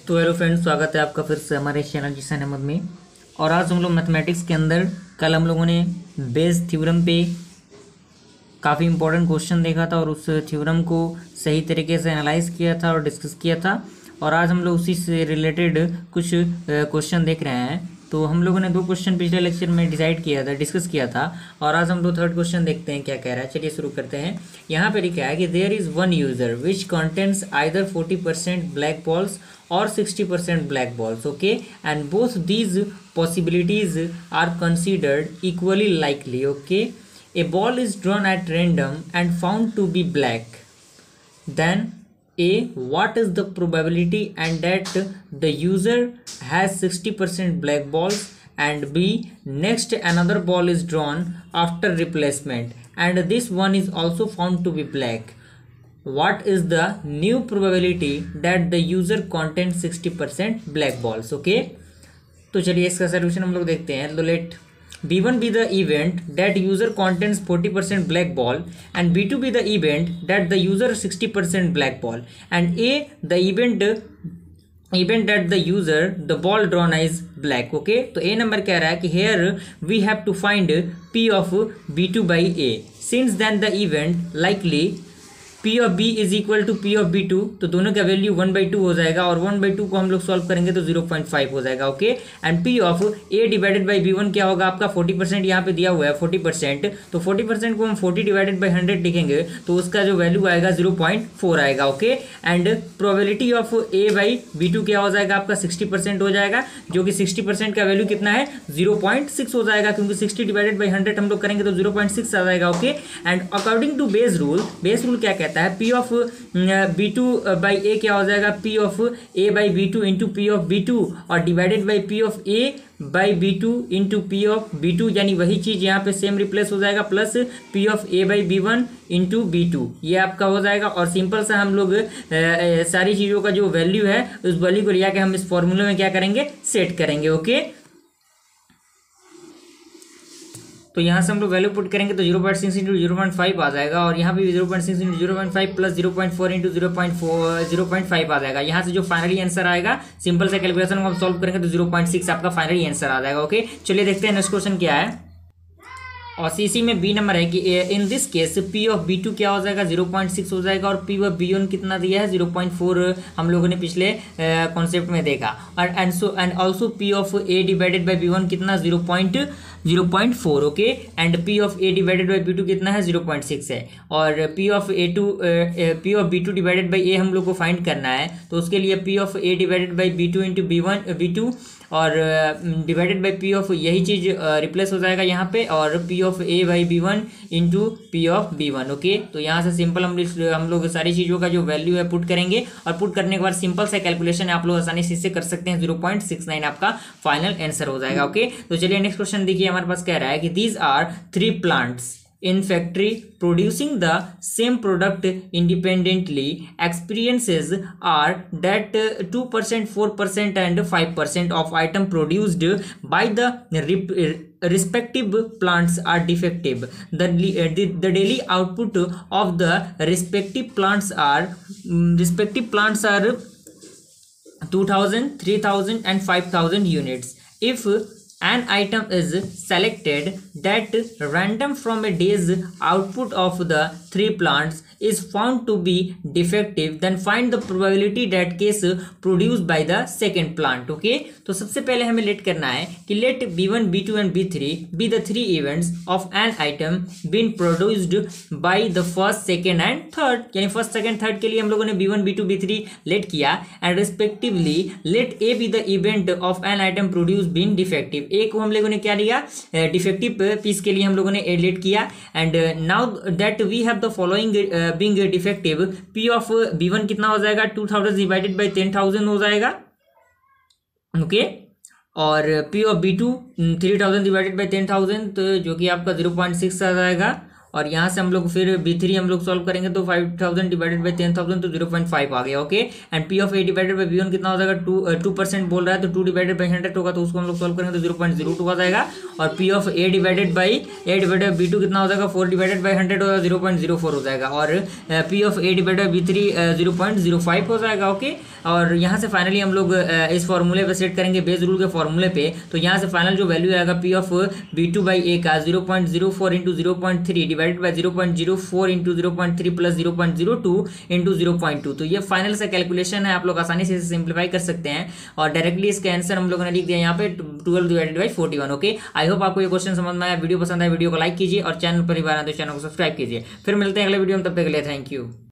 तो hello friends, स्वागत है आपका फिर से हमारे चैनल जिसान अहमद में। और आज हम लोग मैथमेटिक्स के अंदर कल हम लोगों ने बेस थ्योरम पे काफ़ी इंपॉर्टेंट क्वेश्चन देखा था और उस थ्योरम को सही तरीके से एनालाइज किया था और डिस्कस किया था। और आज हम लोग उसी से रिलेटेड कुछ क्वेश्चन देख रहे हैं। तो हम लोगों ने दो क्वेश्चन पिछले लेक्चर में डिस्कस किया था और आज हम लोग थर्ड क्वेश्चन देखते हैं क्या कह रहा है। चलिए शुरू करते हैं। यहाँ पे लिखा है कि there is one user which contents either 40% black balls or 60% black balls, okay, and both these possibilities are considered equally likely, okay. A ball is drawn at random and found to be black, then A, what is the probability and that the user has 60% black balls, and B, next another ball is drawn after replacement and this one is also found to be black. What is the new probability that the user contains 60% black balls, okay. तो चलिए इसका solution हम लोग देखते हैं। तो let B1 be the event that user contains 40% black ball and B2 be the event that the user 60% black ball and A the event that the user the ball drawn is black, okay. तो A number कह रहा है कि here we have to find P of B2 by A since then the event likely P of B is equal to P of B2, तो दोनों का value 1/2 हो जाएगा और 1/2 को हम लोग सॉल्व करेंगे तो 0.5 हो जाएगा, okay. And P of A divided by B1 क्या होगा आपका 40%, यहाँ पे दिया हुआ है 40%, तो 40% को हम 40 डिवाइडेड बाई 100 लिखेंगे तो उसका जो वैल्यू आएगा 0.4 आएगा, okay. And probability of A by B2 क्या हो जाएगा आपका 60% हो जाएगा, जो कि 60% का वैल्यू कितना है 0.6 हो जाएगा, क्योंकि 60 डिवाइडेड बाई 100 हम लोग करेंगे तो 0.6 आ जाएगा, okay. And according to Bayes rule क्या कहता है P of B2 by A क्या हो जाएगा P of A by B2 into P of B2 और divided by P of A by B2 into P of B2, यानी वही चीज यहाँ पे सेम रिप्लेस हो जाएगा plus P of A by B1 into B2, ये आपका हो जाएगा। और सिंपल सा हम लोग सारी चीज़ों का जो वैल्यू है उस वैल्यू को लिया के हम इस फॉर्मूले में क्या करेंगे सेट करेंगे, ओके। तो यहाँ से हम लोग वैल्यू पुट करेंगे तो 0.6 इंटू 0.5 आ जाएगा और यहाँ पे भी 0.6 इंटू 0.5 प्लस 0.4 इंटू 0.5 आ जाएगा। यहाँ से जो फाइनली आंसर आएगा सिंपल से कैलकुलेशन को हम सॉल्व करेंगे तो 0.6 आपका फाइनली आंसर आ जाएगा, ओके। चलिए देखते हैं नेक्स्ट क्वेश्चन क्या है। और इसी में बी नंबर है कि in this case P of B2 क्या हो जाएगा 0.6 हो जाएगा और P ऑफ B1 कितना दिया है 0.4 हम लोगों ने पिछले कॉन्सेप्ट में देखा। और and also P of A divided by B1 कितना 0.4, okay. And P of A divided by B2 कितना है 0.6 है और P of B2 divided by A हम लोग को फाइंड करना है, तो उसके लिए P of A divided by B2 into B2 और डिवाइडेड बाई P ऑफ यही चीज रिप्लेस हो जाएगा यहाँ पे और P of A by B1 into P of B1, okay. तो यहाँ से सिंपल हम लोग सारी चीज़ों का जो वैल्यू है पुट करेंगे और पुट करने के बाद सिंपल सा कैलकुलेशन आप लोग आसानी से इससे कर सकते हैं, 0.69 आपका फाइनल आंसर हो जाएगा, ओके। तो चलिए नेक्स्ट क्वेश्चन देखिए, हमारे पास कह रहा है कि these are 3 plants in factory producing the same product independently. Experiences are that 2%, 4% and 5% of item produced by the respective plants are defective. The daily output of the respective plants are 2000, 3000 and 5000 units. If an item is selected that random from a day's output of the 3 plants is found to be defective, then find the probability that case produced by the second plant, okay। तो सबसे पहले हमें late करना है कि let B1, B2 and B3 be the 3 events of an item being produced by the first, second and third, यानी first second third के लिए हम लोगों ने B1, B2, B3 लेट किया and respectively let A be the event of an item produced being defective। A को हम लोगों ने क्या लिया डिफेक्टिव पीस के लिए हम लोगों ने लेट किया and now that we have the following being defective P of B1 कितना हो जाएगा 2000 डिवाइडेड बाई 10,000 हो जाएगा, ओके। और P of B2 3000 divided by 10,000 तो जो कि आपका 0.6 आ जाएगा और यहाँ से हम लोग फिर B3 हम लोग सॉल्व करेंगे तो 5000 डिवाइडेड बाई 10,000 तो 0.5 आ गया। Okay, and P of A divided by B1 कितना हो जाएगा 2% बोल रहा है तो 2 डिवाइडेड बाई 100 होगा तो उसको हम लोग सॉल्व करेंगे तो 0.02 आ जाएगा। और P of A divided by B2 कितना हो जाएगा 4 डिवाइडेड बाई 100 होगा 0.04 हो जाएगा। और P of A divided by B3 0.05 हो जाएगा। ओके, और यहाँ से फाइनली हम लोग इस फॉर्मूले पे सेट करेंगे बेस रूल के फॉर्मूले पे, तो यहाँ से फाइनल जो वैल्यू आएगा P of B2 by A का 0.04 into 0.3 divided by 0.04 into 0.3 plus 0.02 into 0.2। तो ये फाइनल से कैलकुलेशन है, आप लोग आसानी से सिंप्लीफाई कर सकते हैं और डायरेक्टली इसका आंसर हम लोगों ने लिख दिया यहाँ पे 12 divided by 41। Okay, I hope आपको ये क्वेश्चन समझ में आया। वीडियो पसंद आया वीडियो को लाइक कीजिए और चैनल पर ही बार आते चैनल को सब्सक्राइब कीजिए। फिर मिलते हैं अगले वीडियो में, तब तक के लिए थैंक यू।